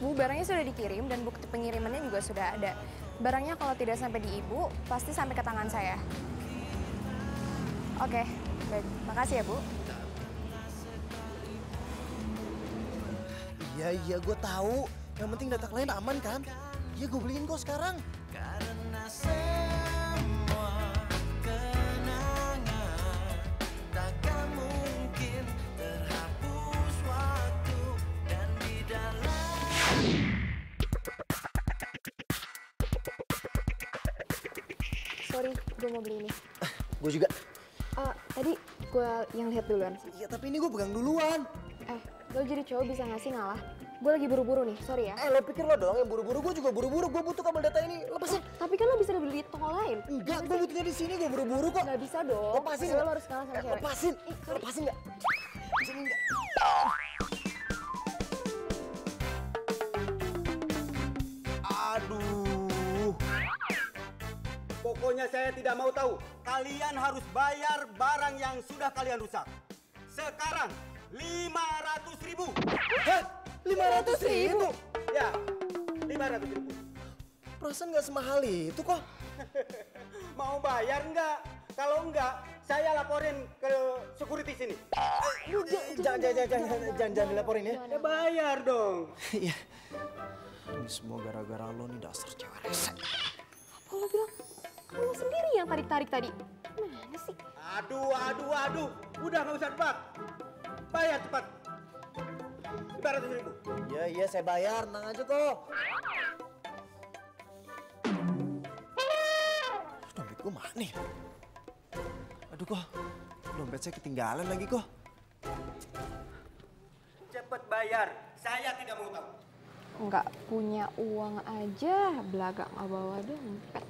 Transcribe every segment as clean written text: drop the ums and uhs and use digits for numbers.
Bu, barangnya sudah dikirim dan bukti pengirimannya juga sudah ada. Barangnya kalau tidak sampai di Ibu, pasti sampai ke tangan saya. Oke, baik. Makasih ya, Bu. Iya, gue tahu. Yang penting data klien aman kan? Iya, gue beliin kok sekarang. Karena semua kenangan takkan mungkin terhapus waktu dan di dalam. Sorry, gue mau beli ini. Gue juga. Tadi gue yang lihat duluan sih. Iya, tapi ini gue pegang duluan. Lo jadi cowok bisa ngasih ngalah? Gue lagi buru-buru nih, sorry ya. Lo pikir lo doang yang buru-buru? Gue juga buru-buru. Gue butuh kabel data ini. Lepasin. Tapi kan lo bisa beli di toko lain. Enggak, gue butuhnya di sini. Gue buru-buru kok. Gak bisa dong. Lepasin. Lo harus kalah sama cewek. Lepasin. Lepasin nggak? Lepasin nggak? Aduh. Pokoknya saya tidak mau tahu. Kalian harus bayar barang yang sudah kalian rusak. Sekarang 500.000. Hah? 500.000? Ya, 500.000. Perasaan nggak semahal itu kok. Mau bayar nggak? Kalau nggak, saya laporin ke security sini. Jangan dilaporin ya. Ya bayar dong. Iya. Ini semua gara-gara lo nih, dasar cewek rese. Apa lo bilang? Kan lo sendiri yang tarik-tarik tadi. Mana sih? Aduh. Udah nggak usah debat. Bayar cepat. 500.000. Iya, saya bayar. Tenang aja kok. Dompet gue mana nih? Aduh kok, dompet saya ketinggalan lagi kok. Cepat bayar. Saya tidak mau tahu. Nggak punya uang aja, belaga nggak bawa dompet.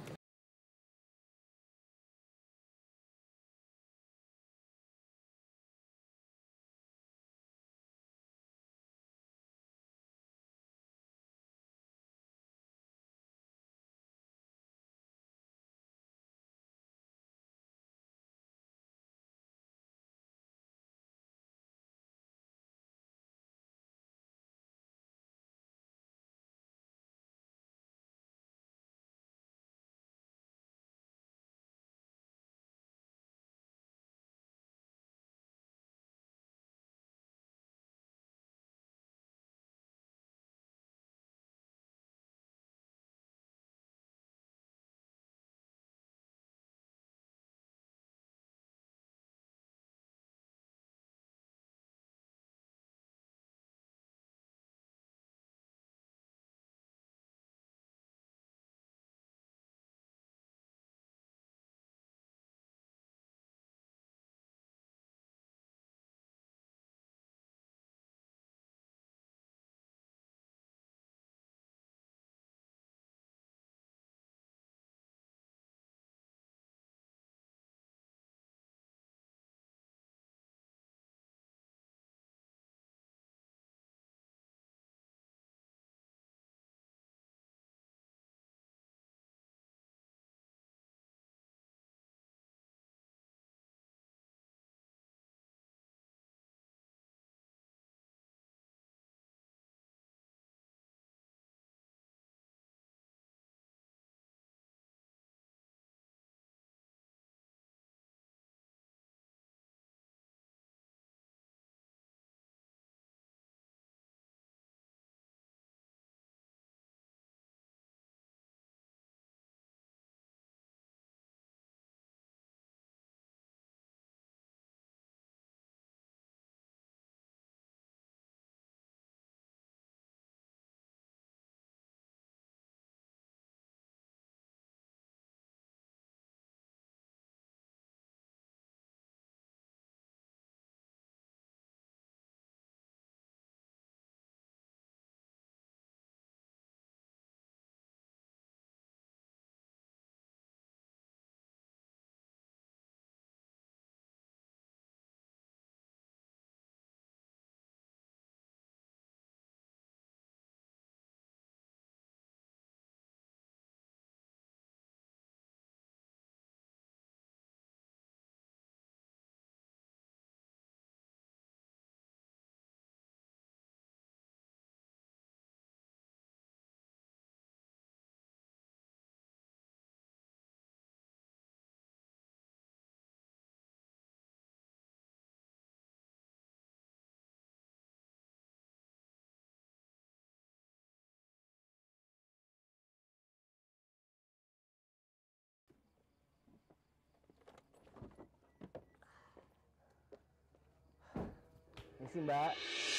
kasih Mbak.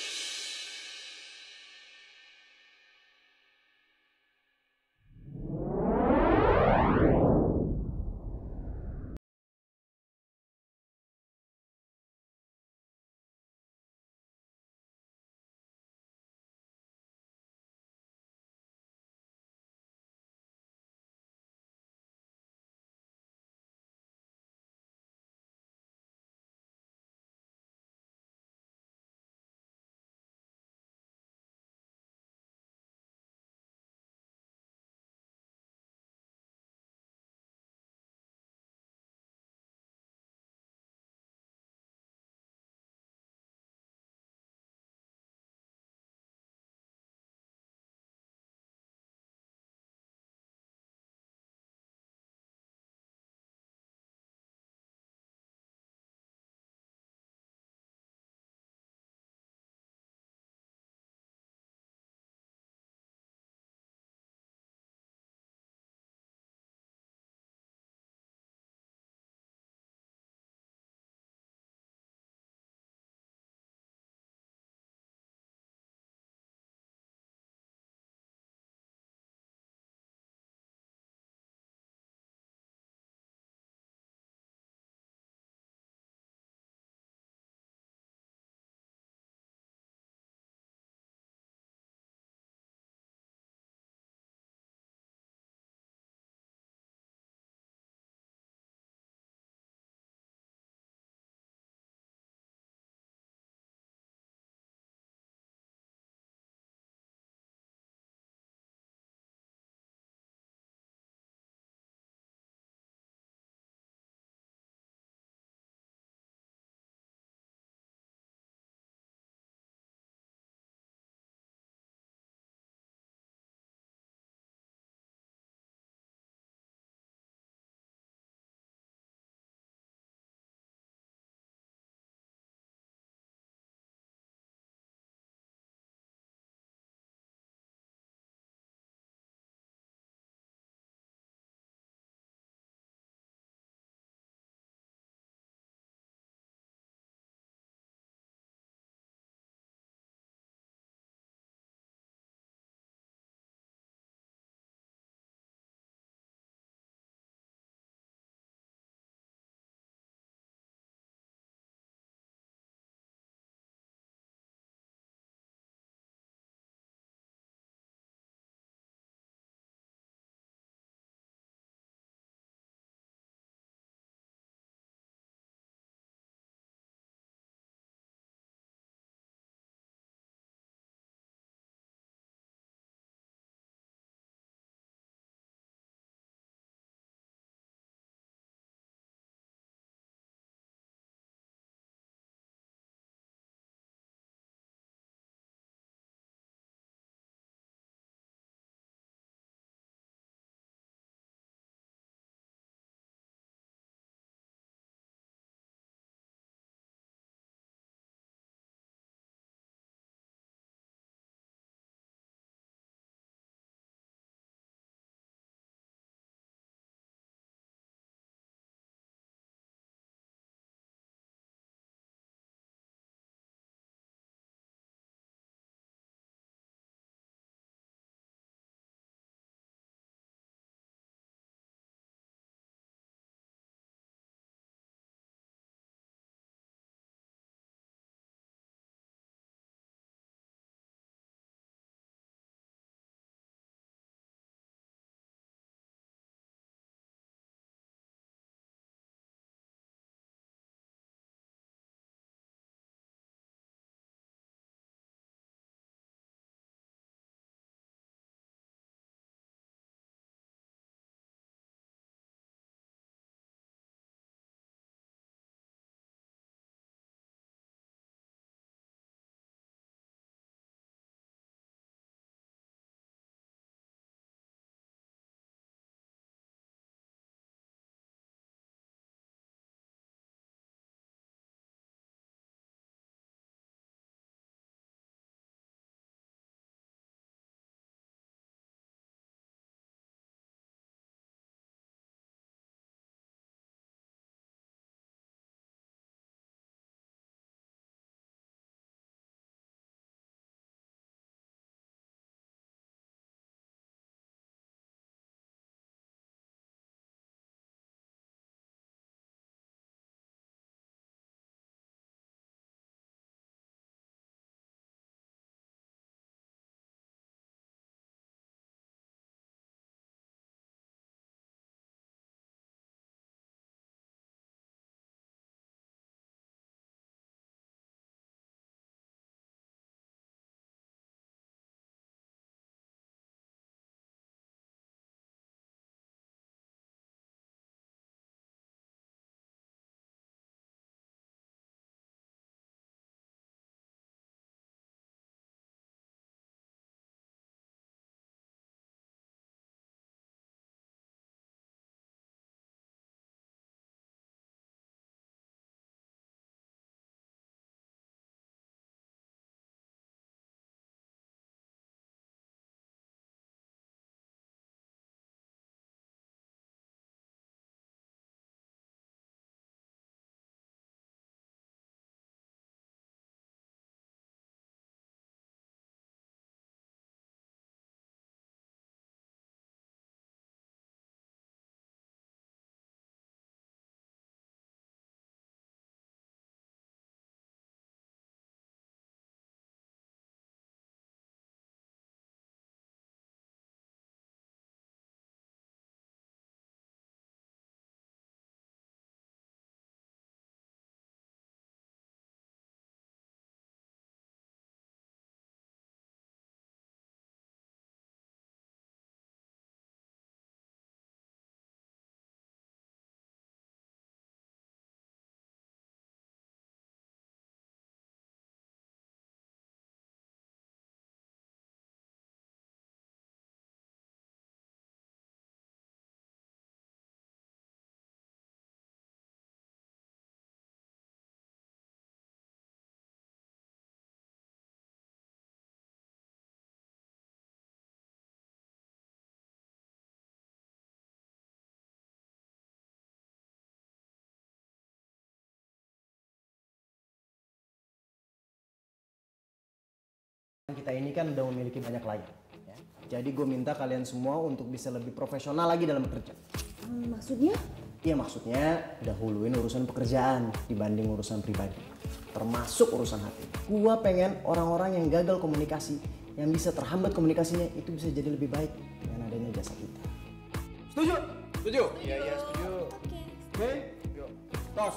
Kita ini kan udah memiliki banyak klien. Ya. Jadi gue minta kalian semua untuk bisa lebih profesional lagi dalam bekerja. Maksudnya? Iya maksudnya dahuluin urusan pekerjaan dibanding urusan pribadi. Termasuk urusan hati. Gua pengen orang-orang yang gagal komunikasi, yang bisa terhambat komunikasinya itu bisa jadi lebih baik dengan adanya jasa kita. Setuju? Setuju? Iya setuju. Oke. Yuk. Tos.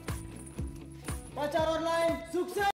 Pacar online sukses.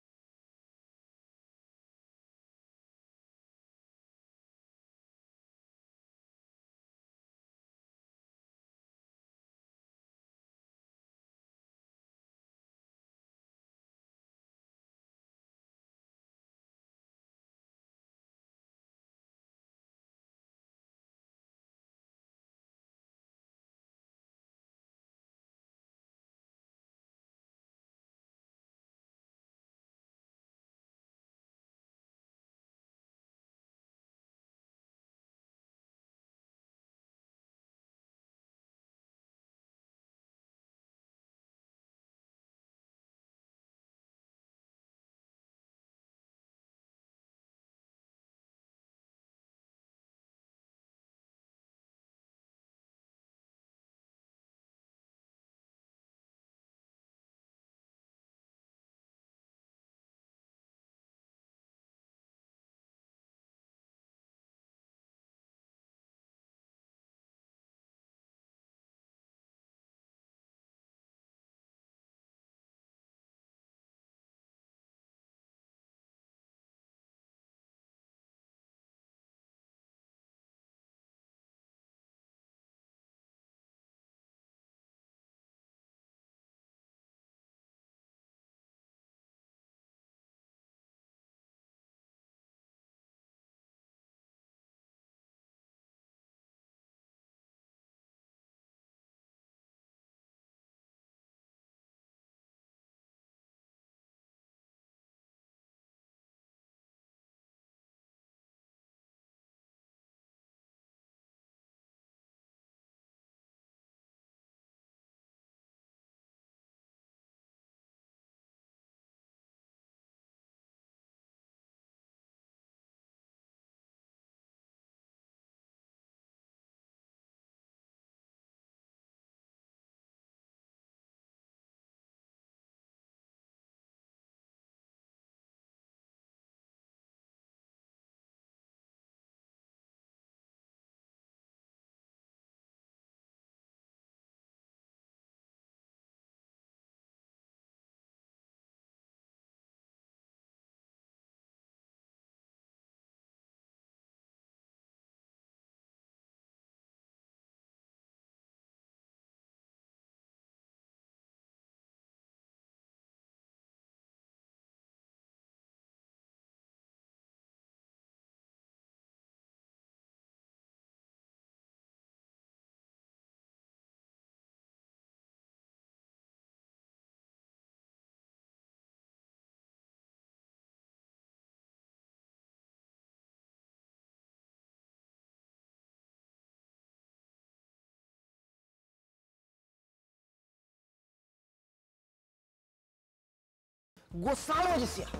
Gue selalu aja sial.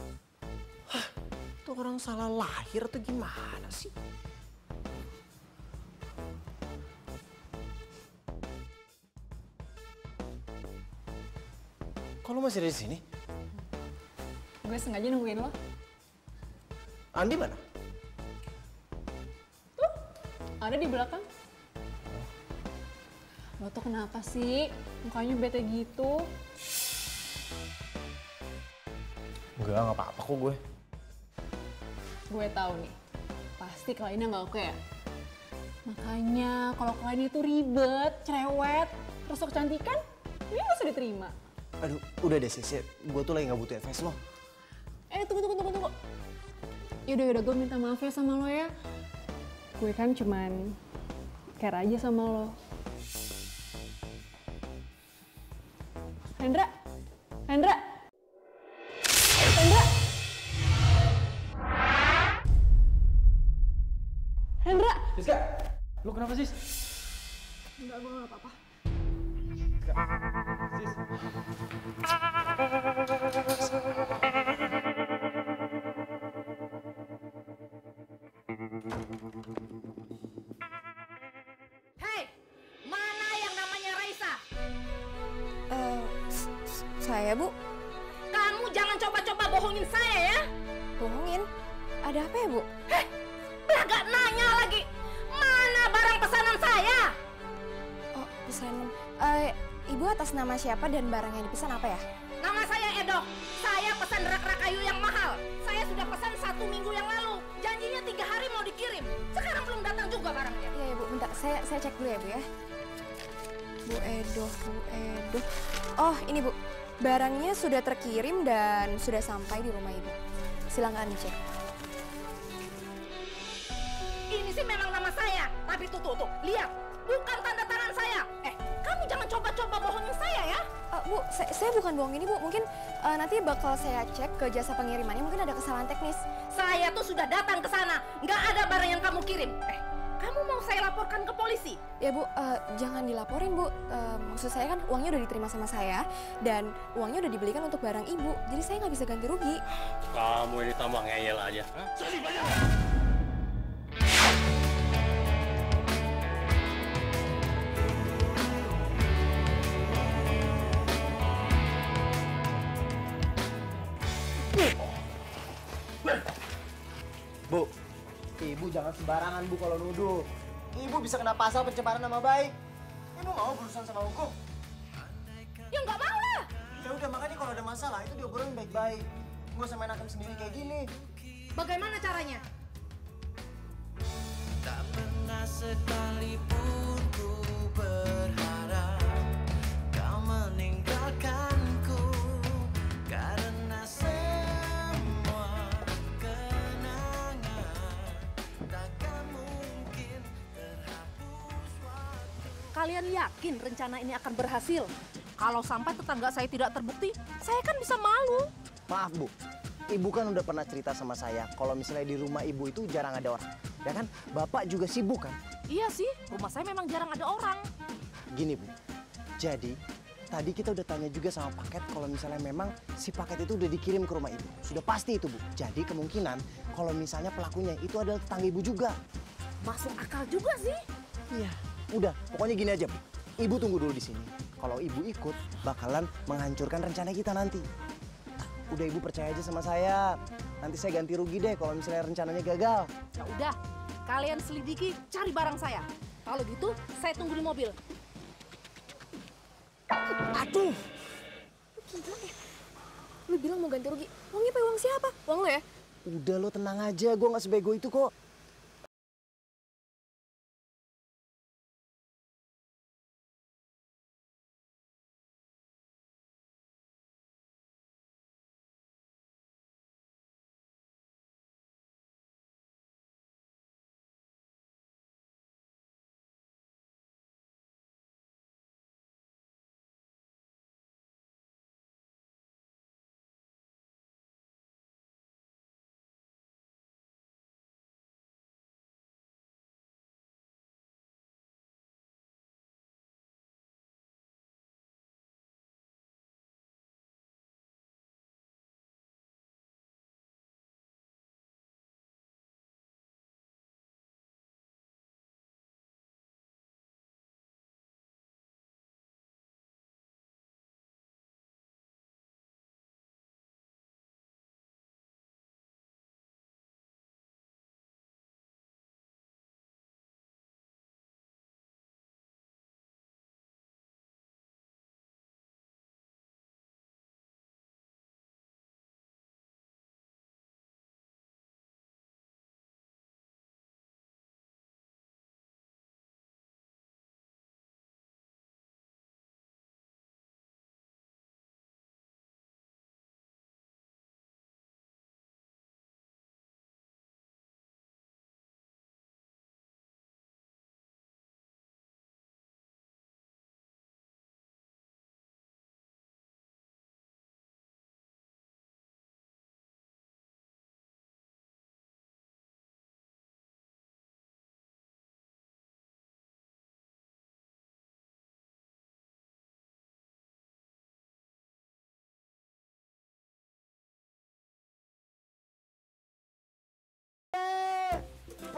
Hah, tuh orang salah lahir atau gimana sih? Kok lu masih ada di sini? Gue sengaja nungguin lo. Andi mana? Tuh, ada di belakang. Lo tuh kenapa sih? Mukanya bete gitu. Enggak apa-apa kok gue. Gue tahu nih, pasti kliennya nggak oke ya. Makanya kalau kliennya itu ribet, cerewet, terus kecantikan, ini nggak usah diterima. Aduh, udah deh Sis, gue tuh lagi gak butuh advice lo. Tunggu. Yaudah, gue minta maaf ya sama lo ya. Gue kan cuman care aja sama lo. Hendra? Siska, lu kenapa Sis? Enggak, gue gak apa-apa. Sis. Hei, mana yang namanya Raisa? Saya, Bu. Kamu jangan coba-coba bohongin saya ya. Bohongin? Ada apa ya, Bu? Heh, belagak nanya lagi. Mana barang pesanan saya? Oh, pesanan. Ibu atas nama siapa dan barang yang dipesan apa ya? Nama saya Edo. Saya pesan rak-rak kayu yang mahal. Saya sudah pesan 1 minggu yang lalu. Janjinya 3 hari mau dikirim. Sekarang belum datang juga barangnya. Iya, ya, Bu. Bentar, saya cek dulu ya, Bu ya. Bu Edo. Oh, ini, Bu. Barangnya sudah terkirim dan sudah sampai di rumah Ibu. Silakan dicek. Ini sih memang nama saya. Tapi tuh, lihat. Bukan tanda tangan saya. Kamu jangan coba-coba bohongin saya ya. Bu, saya bukan bohong ini, Bu. Mungkin nanti bakal saya cek ke jasa pengirimannya. Mungkin ada kesalahan teknis. Saya tuh sudah datang ke sana. Nggak ada barang yang kamu kirim. Kamu mau saya laporkan ke polisi? Ya, Bu, jangan dilaporin, Bu. Maksud saya kan uangnya udah diterima sama saya dan uangnya udah dibelikan untuk barang Ibu. Jadi saya nggak bisa ganti rugi. Kamu ini tambah ngeyel aja. Bu, ibu jangan sembarangan Bu kalau nuduh. Ibu bisa kena pasal pencemaran nama baik. Ibu mau berurusan sama hukum? Ya nggak mau lah. Ya udah, makanya kalau ada masalah itu diobrolin baik-baik. Gue sama main hakim sendiri kayak gini. Bagaimana caranya? Tak pernah sekalipun ku berharap kau meninggalkanku, karena semua kenangan takkan mungkin terhapus waktu. Kalian yakin rencana ini akan berhasil? Kalau sampai tetangga saya tidak terbukti, saya kan bisa malu. Maaf Bu, Ibu kan udah pernah cerita sama saya kalau misalnya di rumah Ibu itu jarang ada orang. Ya kan? Bapak juga sibuk kan? Iya sih, rumah saya memang jarang ada orang. Gini Bu, jadi tadi kita udah tanya juga sama paket kalau misalnya memang si paket itu udah dikirim ke rumah Ibu. Sudah pasti itu Bu. Jadi kemungkinan kalau misalnya pelakunya itu adalah tetangga Ibu juga. Masuk akal juga sih. Iya. Udah, pokoknya gini aja Bu. Ibu tunggu dulu di sini. Kalau Ibu ikut, bakalan menghancurkan rencana kita nanti. Udah Ibu percaya aja sama saya. Nanti saya ganti rugi deh kalau misalnya rencananya gagal. Ya udah, kalian selidiki, cari barang saya. Kalau gitu, saya tunggu di mobil. Aduh! Gila ya. Lu bilang mau ganti rugi. Uangnya uang siapa? Uang lu ya? Udah lo tenang aja, gue gak sebego itu kok.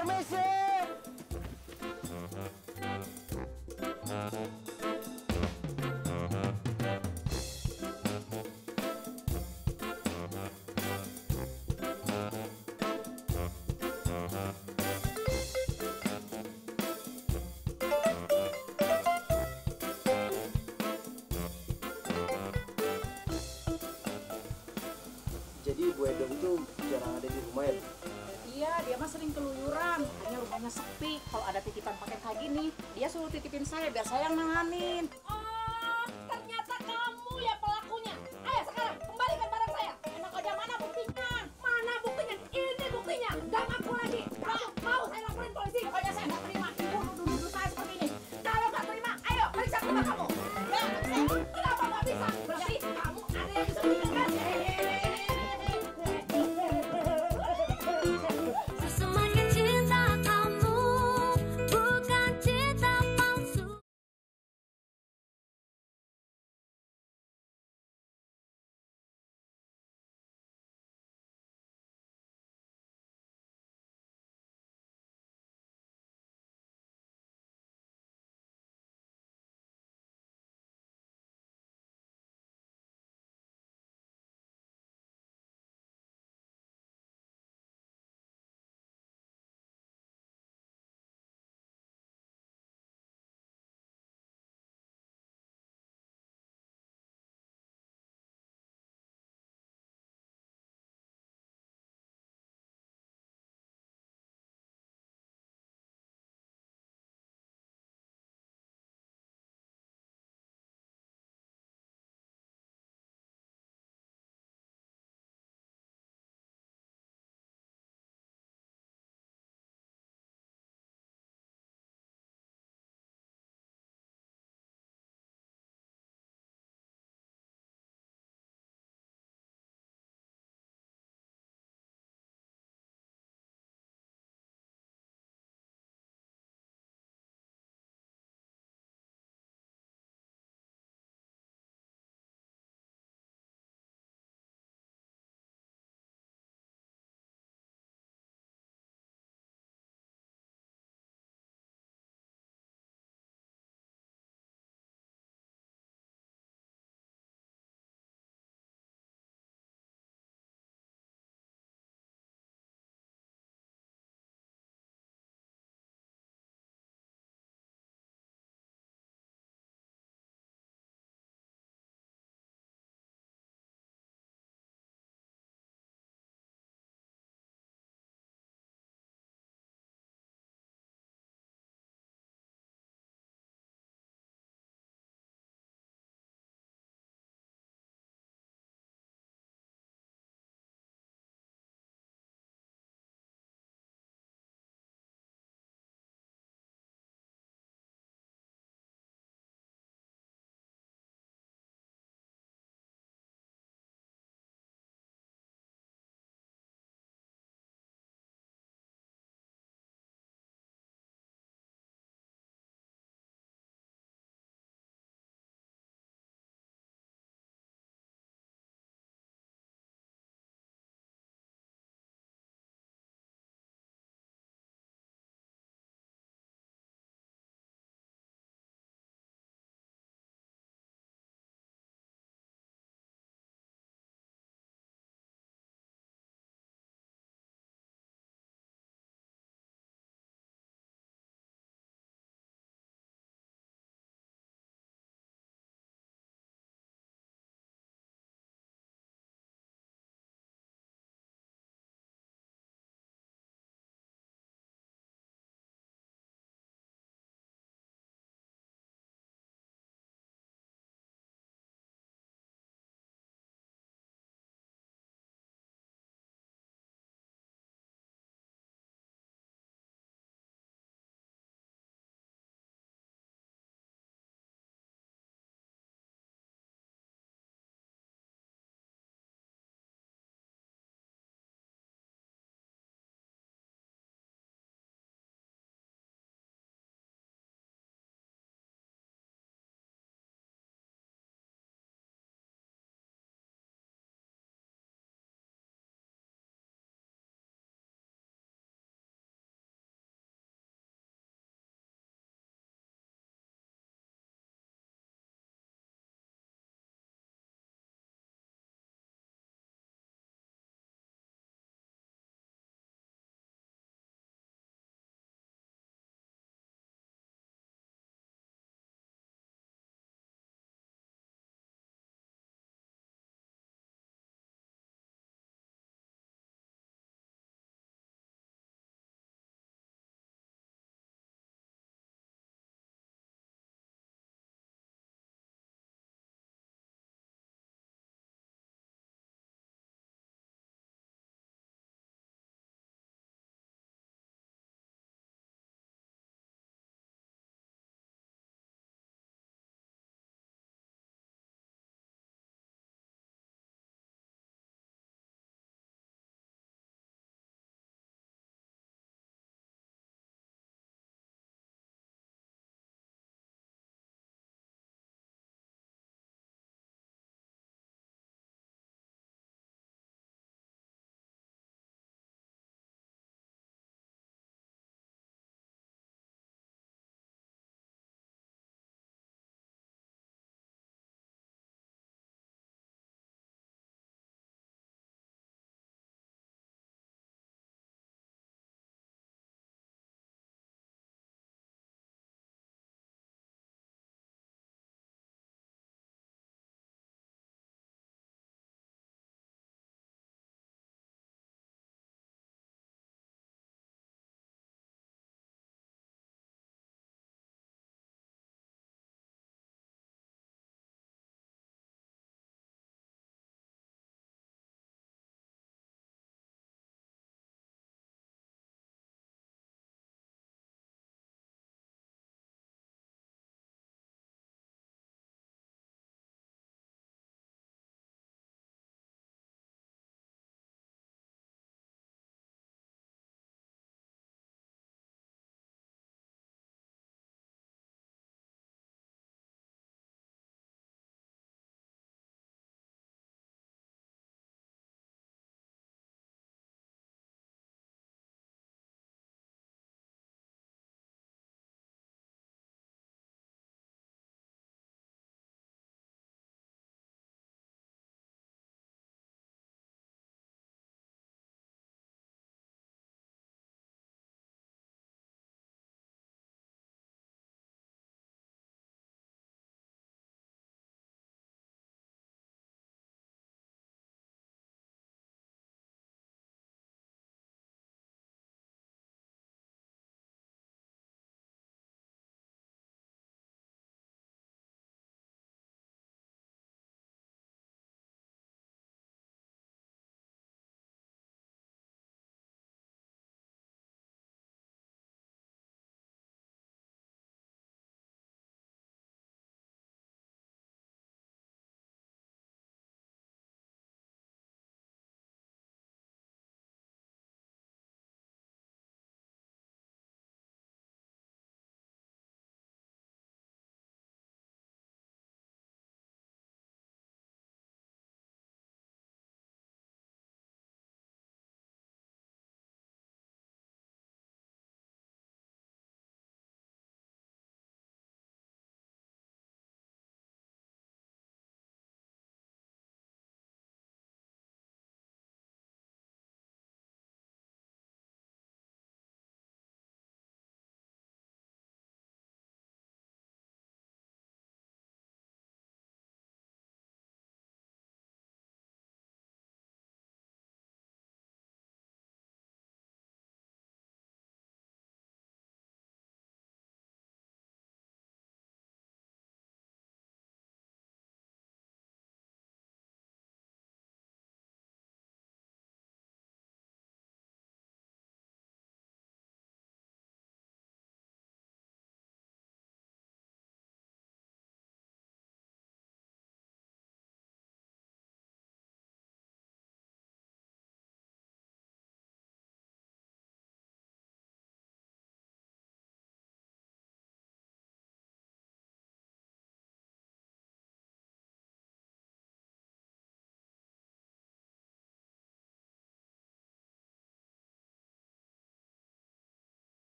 Permisi. Jadi Bu Edo itu jarang ada di rumah ya? Iya, dia mah sering keluyuran, makanya rumahnya sepi. Kalau ada titipan paket kayak gini, dia suruh titipin saya biar saya yang nanganin. Oh, ternyata kamu ya pelakunya. Ayo sekarang kembalikan barang saya. Enak aja, mana buktinya? Mana buktinya? Ini buktinya. Gak ngaku lagi. Kalau mau saya laporin polisi. Pokoknya saya nggak terima. Ibu nuduh saya seperti ini. Kalau nggak terima, ayo periksa rumah kamu. Ya, kenapa nggak bisa? Berarti kamu ada yang disembunyikan.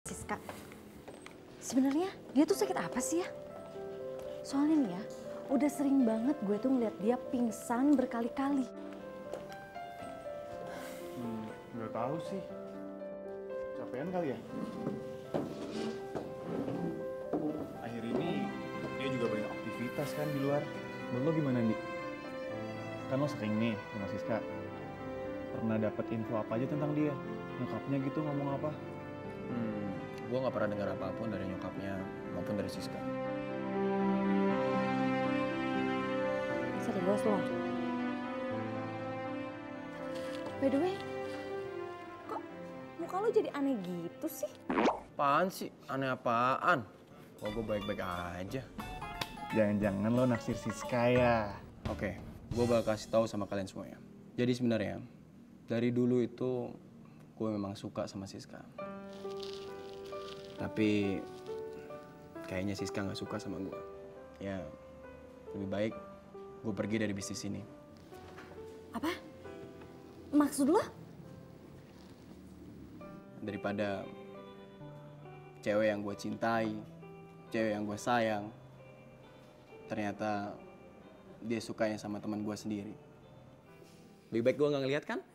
Siska, sebenarnya dia tuh sakit apa sih ya? Soalnya nih ya, udah sering banget gue tuh ngeliat dia pingsan berkali-kali. Nggak tahu sih. Capean kali ya? Akhir ini dia juga banyak aktivitas kan di luar. Menurut lo gimana, Di? Kan lo sering nih sama Siska. Pernah dapet info apa aja tentang dia? Nyokapnya gitu ngomong apa? Gue nggak pernah dengar apapun dari nyokapnya maupun dari Siska. Serius loh. By the way, kok muka lo jadi aneh gitu sih? Apaan sih? Aneh apaan? Kok gue baik-baik aja. Jangan-jangan lo naksir Siska ya? Oke, gue bakal kasih tahu sama kalian semuanya. Jadi sebenarnya dari dulu itu gue memang suka sama Siska. Tapi kayaknya Siska nggak suka sama gue. Ya, lebih baik gue pergi dari bisnis ini. Apa? Maksud lo? Daripada cewek yang gue cintai, cewek yang gue sayang, ternyata dia sukanya sama teman gue sendiri. Lebih baik gue nggak ngeliat kan?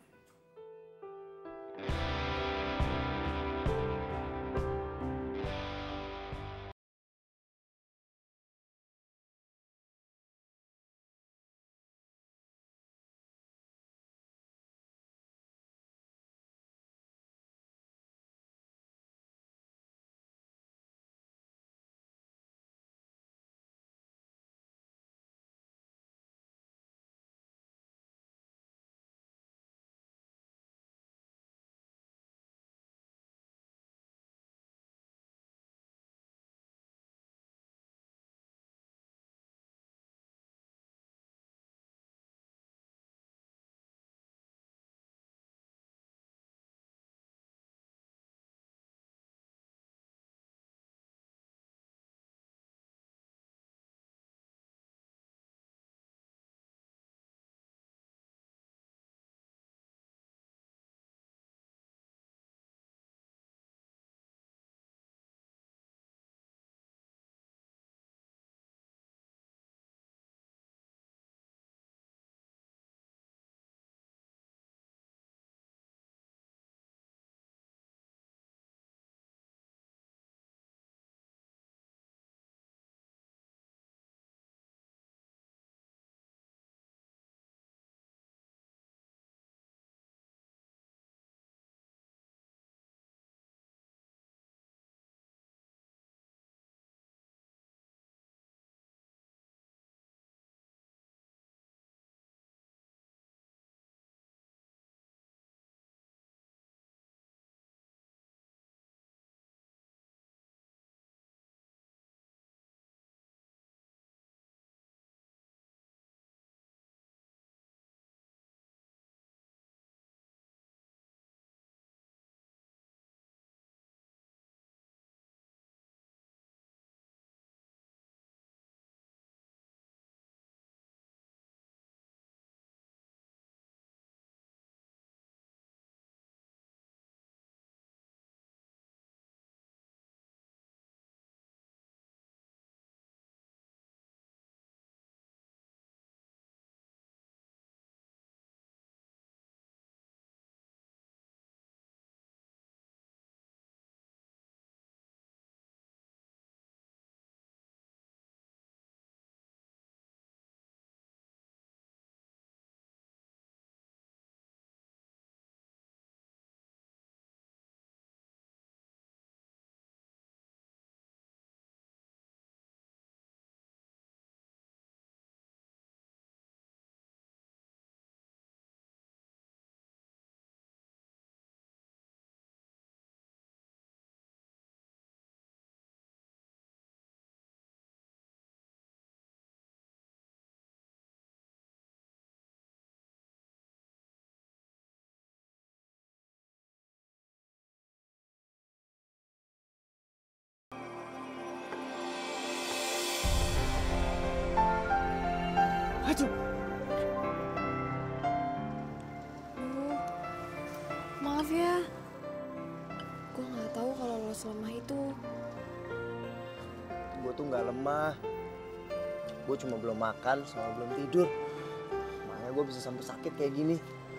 tuh nggak lemah. Gue cuma belum makan sama belum tidur. Makanya gue bisa sampai sakit kayak gini.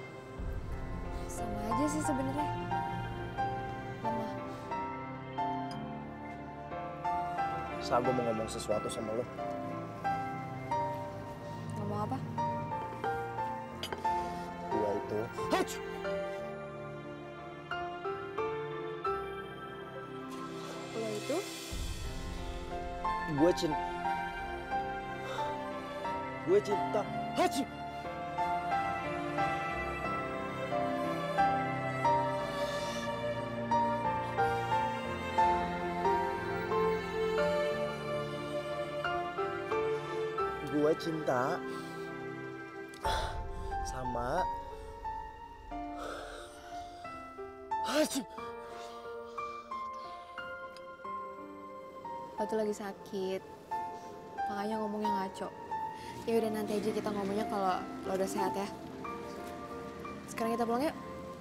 Sama aja sih sebenarnya. Lemah. Saat gue mau ngomong sesuatu sama lo. Ngomong apa? Gue itu... Hach! Lo itu? Gue cinta. Gue cinta. Hachi! Gue cinta sama Hachi. Lo tuh lagi sakit. Makanya ngomongnya ngaco. Ya udah nanti aja kita ngomongnya kalau lo udah sehat ya. Sekarang kita pulang yuk.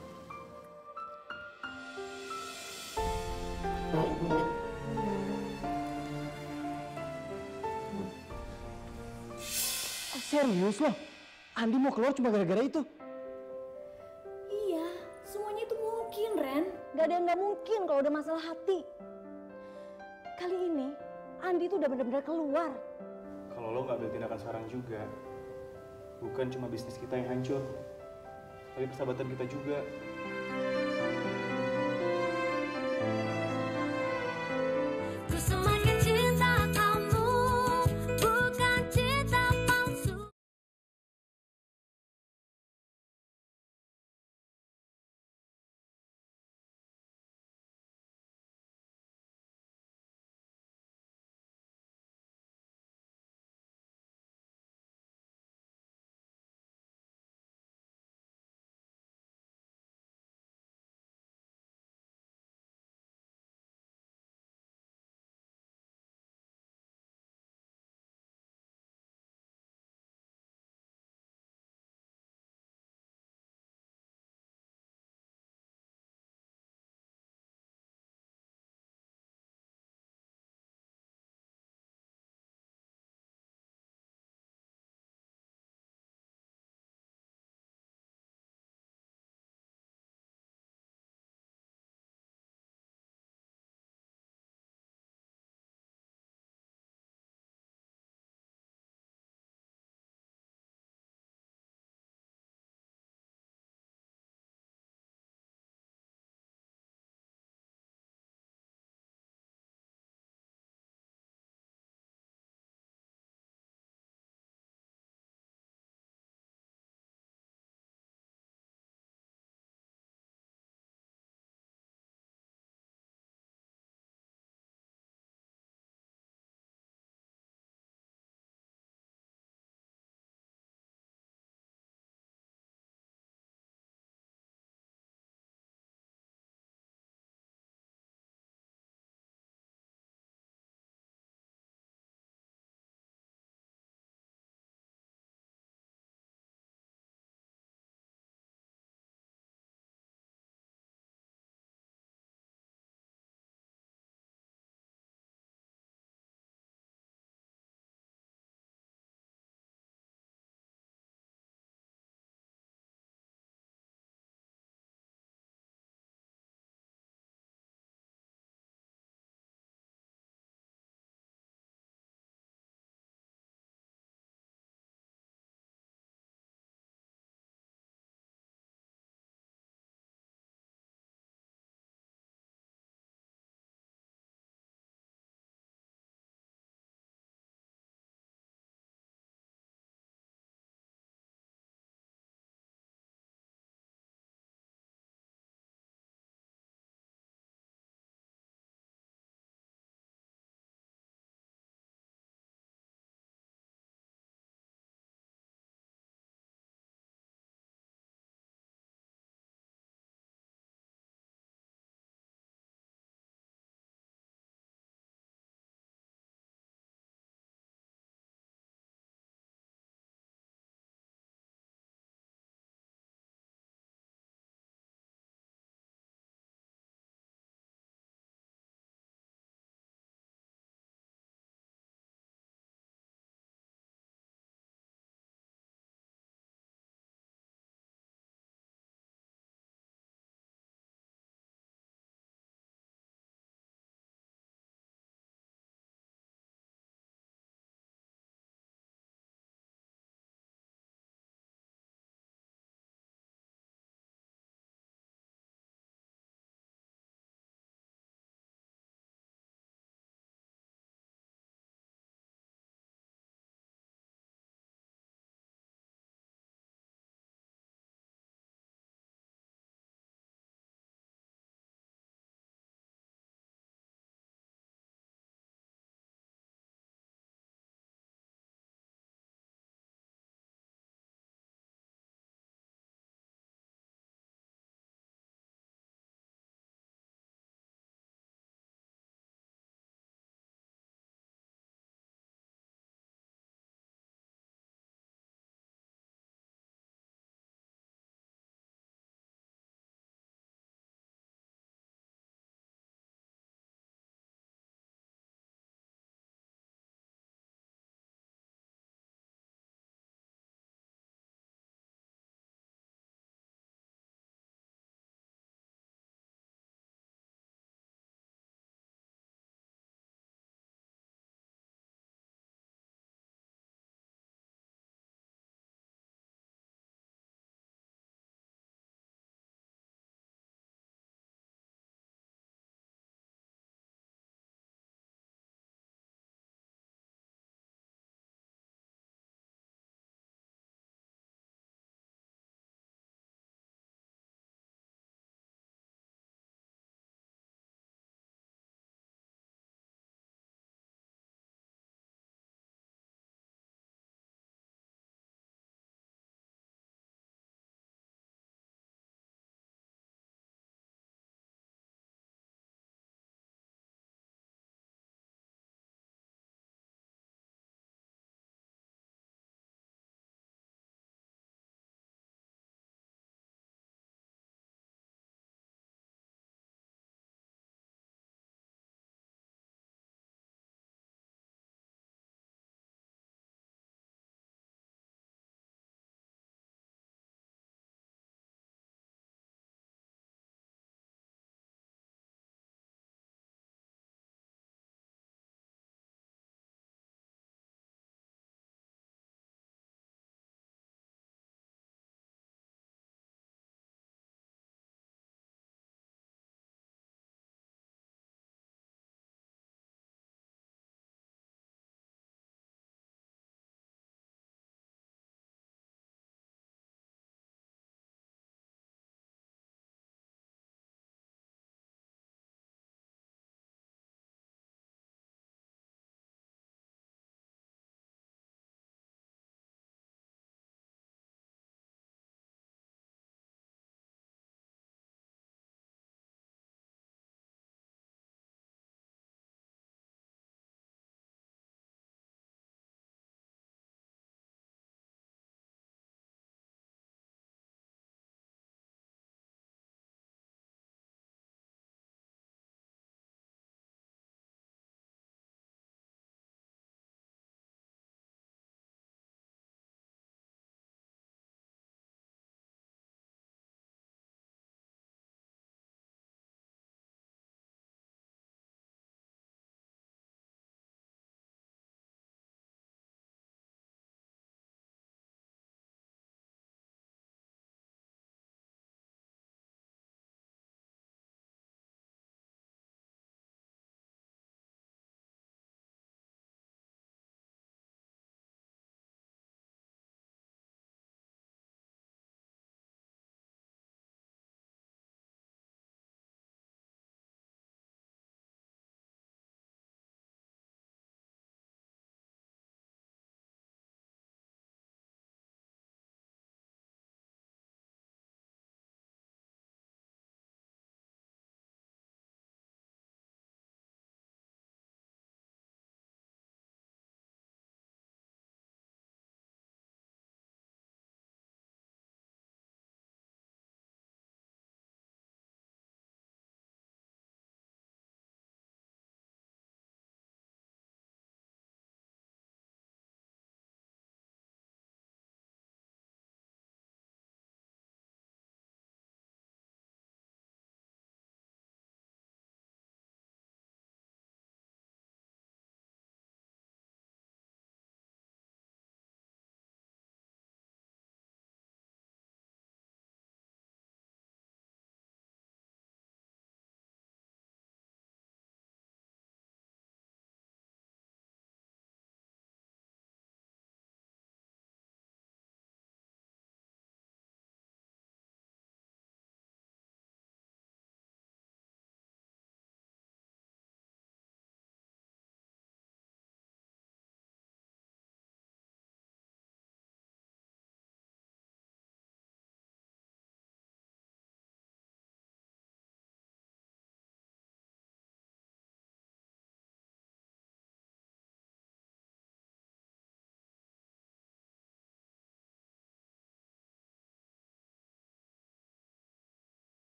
Serius lo? Andi mau keluar cuma gara-gara itu? Iya, semuanya itu mungkin, Ren. Gak ada yang gak mungkin kalau udah masalah hati. Kali ini, Andi tuh udah benar-benar keluar. Kalau lo nggak ambil tindakan sekarang juga, bukan cuma bisnis kita yang hancur, tapi persahabatan kita juga.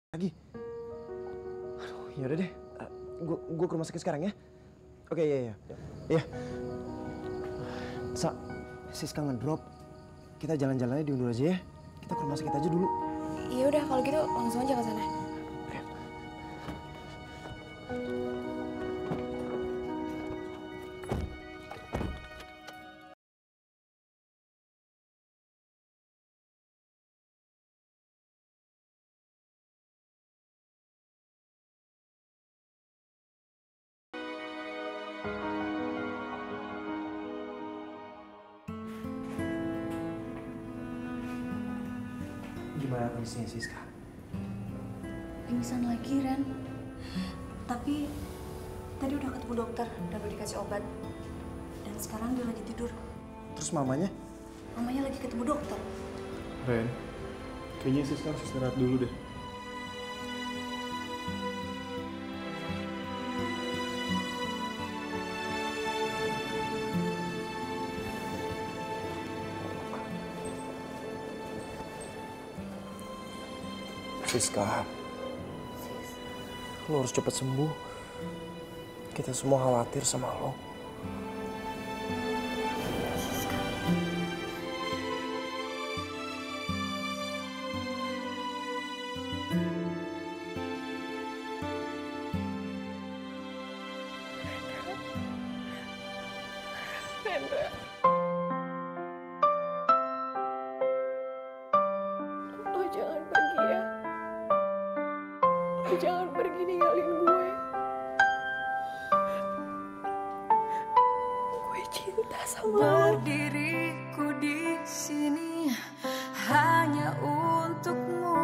lagi. Aduh, yaudah deh. Gue ke rumah sakit sekarang ya. Oke, iya. Sa, Siska ngedrop. Kita jalan-jalannya diundur aja ya. Kita ke rumah sakit aja dulu. Iya udah kalau gitu langsung aja ke sana. Gimana kondisinya Siska? Pingsan lagi, Ren. Tapi tadi udah ketemu dokter dan udah dikasih obat. Dan sekarang dia lagi tidur. Terus mamanya? Mamanya lagi ketemu dokter. Ren, kayaknya Siska harus istirahat dulu deh. Siska, lo harus cepat sembuh. Kita semua khawatir sama lo. Lo jangan pergi ya. Lo jangan pergi ninggalin gue. Gue cinta sama lo. Berdiriku di sini hanya untukmu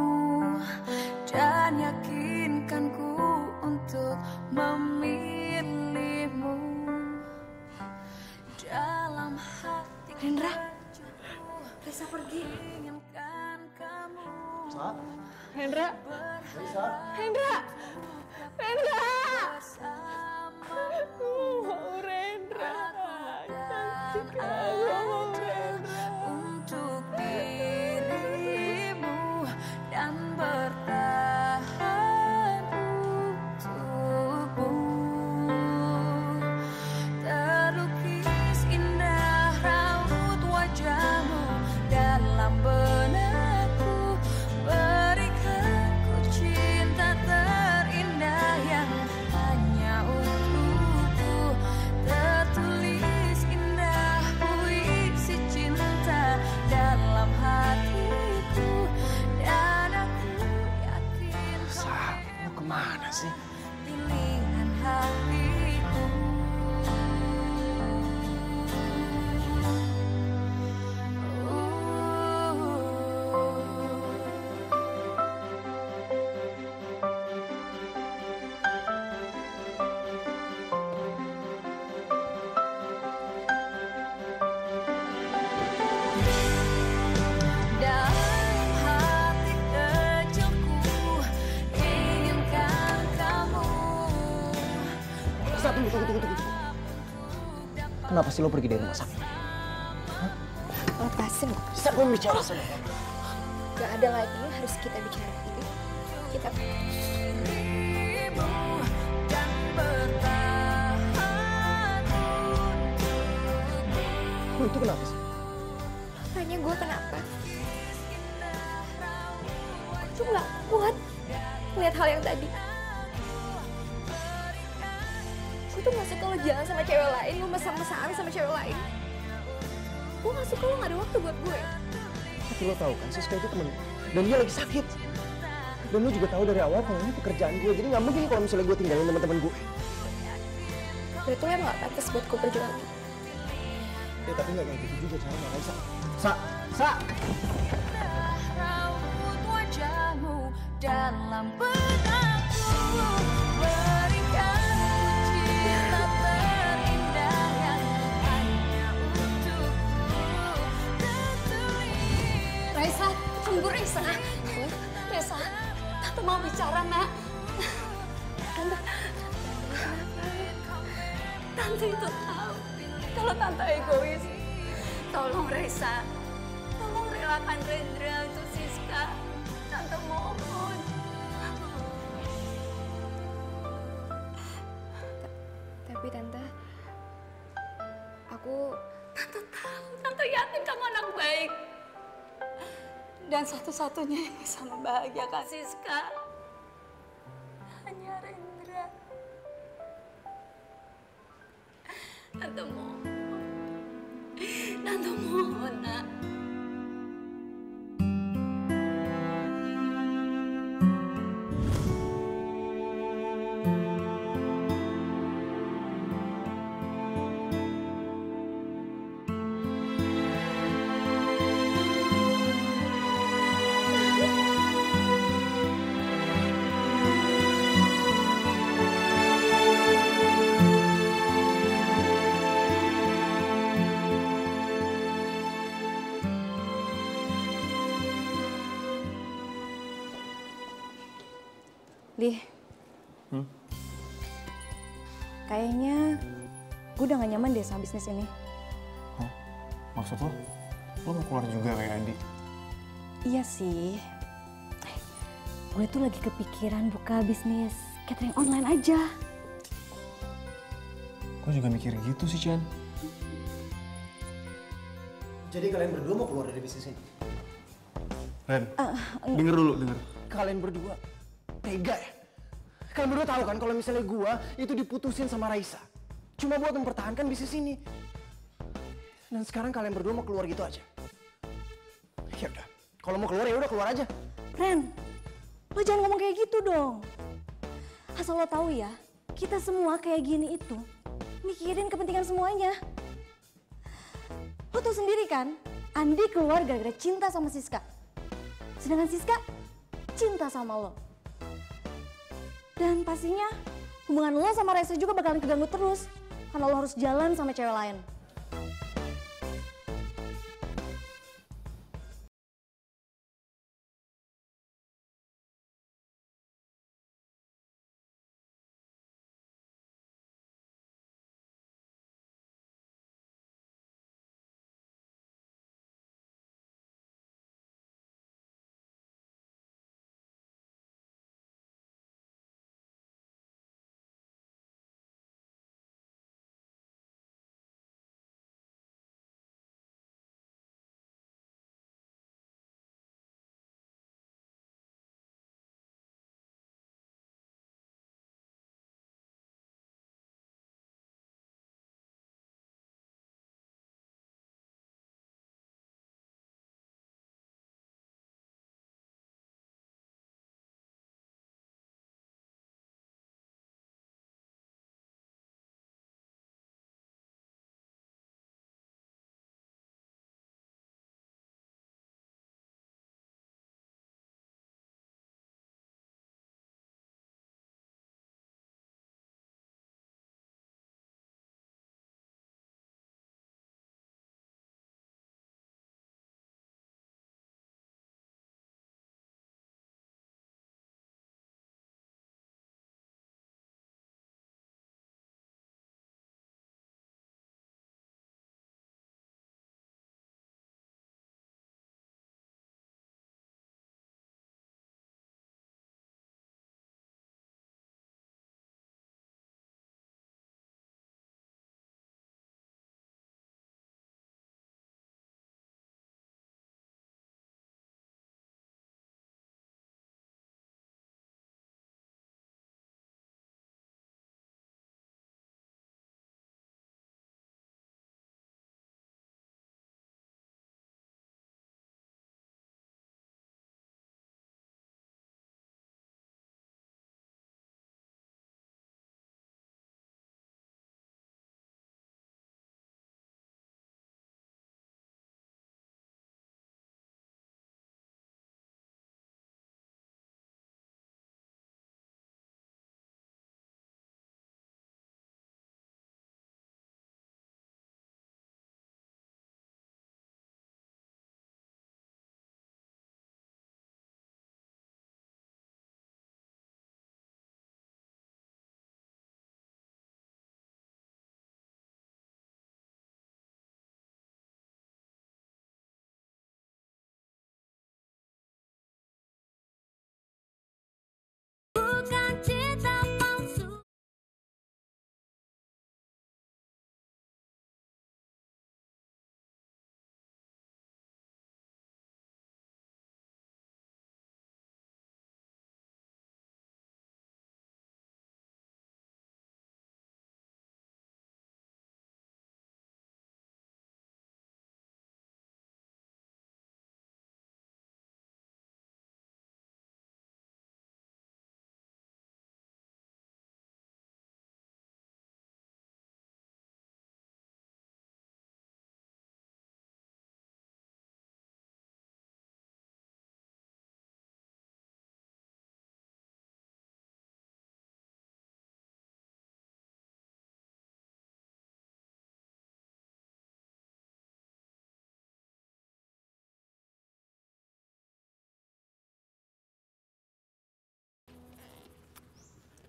dan yakinkanku untuk memilihmu dalam hati. Rendra, Resa pergi. Inginkan kamu. Sa? Hendra, Risa? Hendra, Hendra. Bersama Mau Rendra, cantik banget Rendra. untuk dirimu dan bertahan untukmu. Terlukis indah raut wajahmu dalam benakku. Berikan ku cinta terindah yang hanya untukku. Tertulis indah puisi cinta dalam hatiku. Dan aku yakin Sa, lo kemana sih? pilihan hatiku. Dalam hati kecilku inginkan kamu. Sa, tunggu. Kenapa sih lo pergi dari rumah sakit? Lepasin. Sa, gue bicara sama lo. Gak ada lagi yang harus kita bicarain. Kita Dirimu dan bertahan untukmu. Lo itu kenapa sih? tanya gue kenapa. Gue tuh gak kuat lihat hal yang tadi. Gue tuh gak suka lo jalan sama cewek lain, lo mesra-mesraan sama cewek lain. Gue gak suka lo gak ada waktu buat gue. Tapi lo tahu kan, Siska itu temen. Dan dia lagi sakit. Dan lo juga tahu dari awal kalau ini pekerjaan gue. Jadi gak mungkin kalau misalnya gue tinggalin teman-teman gue. Berarti lo emang gak pantas buat gue perjuangin. Ya tapi gak kayak gitu juga caranya, Raisa. Sa! Raut wajahmu dalam benakku. Berikan cinta terindah yang hanya untukku. Tertulis. Raisa, tunggu Raisa. Raisa, Tante mau bicara, Nak. Tante itu tahu kalau Tante egois. Tolong Raisa, tolong relakan Rendra untuk Siska. Tante mohon. Tapi Tante, aku... Tante tahu, Tante yakin kamu anak baik. Dan satu-satunya yang bisa membahagiakan Siska hanya Rendra. Tante mohon nak. Lih, kayaknya gue udah gak nyaman deh sama bisnis ini. Hah? Maksud lo? Lo mau keluar juga kayak Andi? Iya sih. Gue tuh lagi kepikiran buka bisnis catering online aja. Gue juga mikir gitu sih, Chan. Jadi kalian berdua mau keluar dari bisnis ini? Ren, denger dulu, denger. Kalian berdua tega ya? Kalian berdua tahu kan kalau misalnya gua itu diputusin sama Raisa. Cuma buat mempertahankan bisnis ini. Dan sekarang kalian berdua mau keluar gitu aja. Ya udah, kalau mau keluar ya udah keluar aja. Ren, lo jangan ngomong kayak gitu dong. Asal lo tahu ya, kita semua kayak gini itu mikirin kepentingan semuanya. Lo tahu sendiri kan, Andi keluar gara-gara cinta sama Siska. Sedangkan Siska cinta sama lo. Dan pastinya hubungan lo sama Raisa juga bakalan keganggu terus. Karena lo harus jalan sama cewek lain.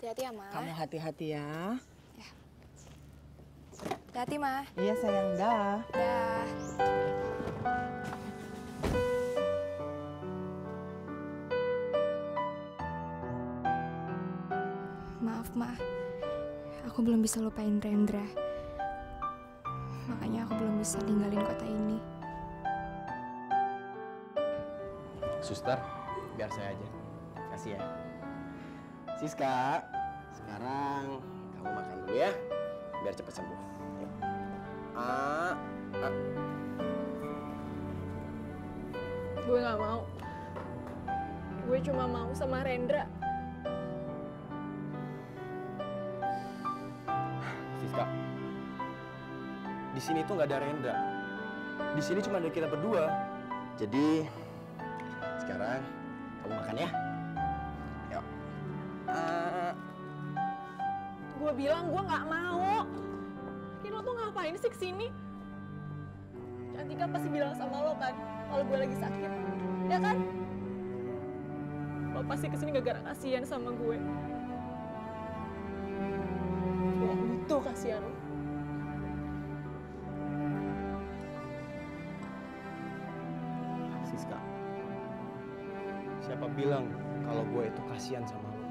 Hati-hati ya, Ma. Kamu hati-hati ya. Hati-hati, Ma. Iya sayang, dah. Dah. Maaf, Ma. Aku belum bisa lupain Rendra. Makanya aku belum bisa tinggalin kota ini. Suster, biar saya aja. Kasih ya. Siska, sekarang kamu makan dulu ya, biar cepat sembuh. Yuk. Gue nggak mau. Gue cuma mau sama Rendra. Siska, di sini tuh nggak ada Rendra. Di sini cuma ada kita berdua. Jadi sekarang kamu makan ya. Yuk. Gue bilang gue nggak mau. Lo tuh ngapain sih kesini? Cantika pasti bilang sama lo kan, kalau gue lagi sakit, ya kan? Lo pasti kesini gara-gara kasihan sama gue. Gue gak butuh kasihan lo. Siska, siapa bilang kalau gue itu kasihan sama lo?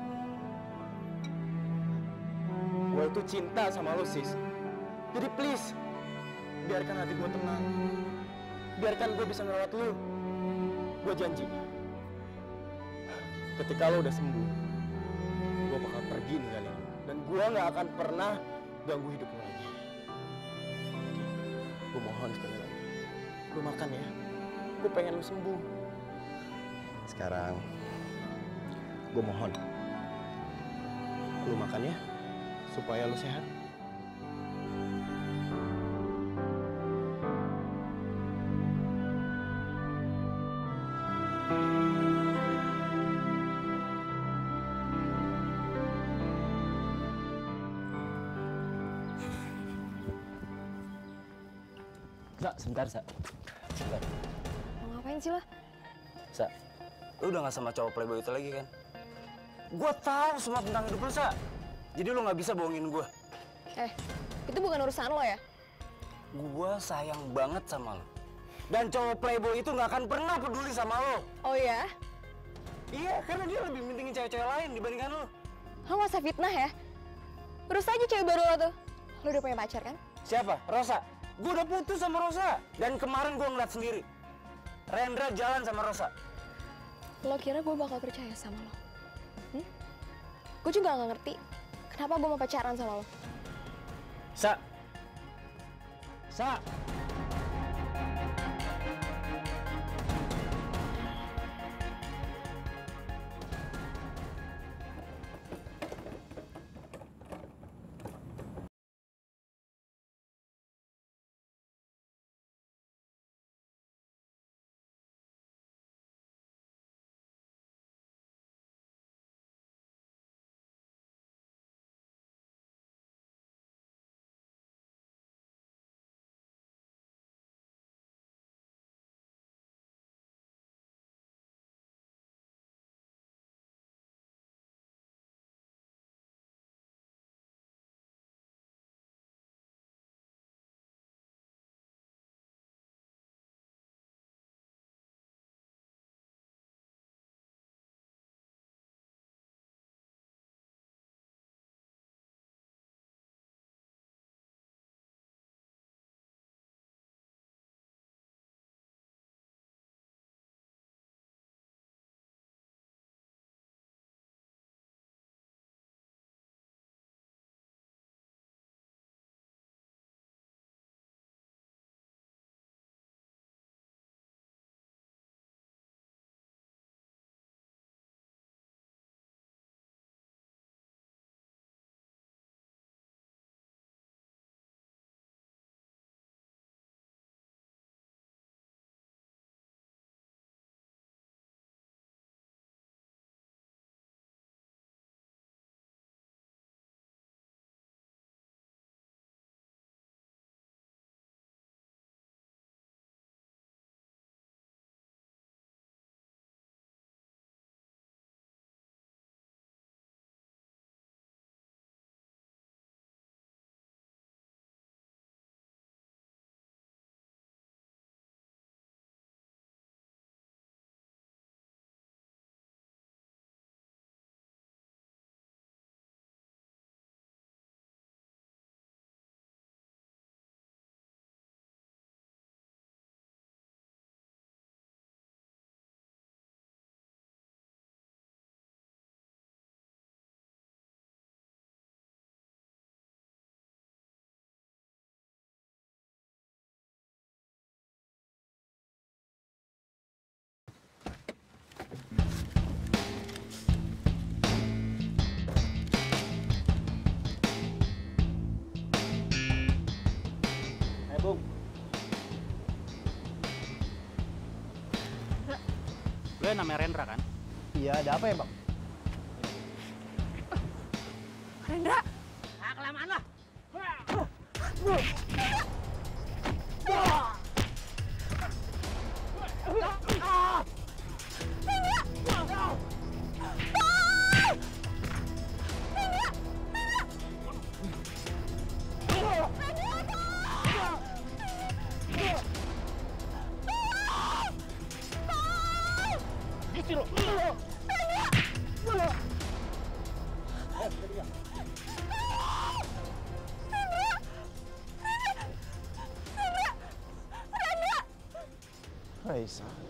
Gue itu cinta sama lo, Sis. Jadi please, biarkan hati gue tenang. Biarkan gue bisa ngerawat lo. Gue janji, ketika lo udah sembuh, gue bakal pergi ninggalin lo. Dan gue gak akan pernah ganggu hidup lo lagi. Gue mohon sekali lagi, lo makan ya. Gue pengen lo sembuh. Sekarang, gue mohon, lo makan ya, supaya lo sehat. Sa, sebentar, Sa. Sebentar. Mau ngapain sih lo? Sa, lu udah gak sama cowok playboy itu lagi kan? Gue tahu semua tentang hidup lu, Sa. Jadi lu gak bisa bohongin gue. Itu bukan urusan lo ya? Gue sayang banget sama lo. Dan cowok playboy itu gak akan pernah peduli sama lo. Oh ya? Iya, karena dia lebih pentingin cewek-cewek lain dibandingkan lo. Lo gak usah fitnah ya? Urus aja cewek baru lo tuh. Lo udah punya pacar kan? Siapa? Rosa. Gue udah putus sama Rosa. Dan kemarin gue ngeliat sendiri. Rendra jalan sama Rosa. Lo kira gue bakal percaya sama lo? Gue juga gak ngerti kenapa gue mau pacaran sama lo. Sa. Sa. Assalamualaikum. Lu yang namanya Rendra kan? Iya, ada apa ya, Bang? Rendra! Ah, kelamaan lah! Raisa.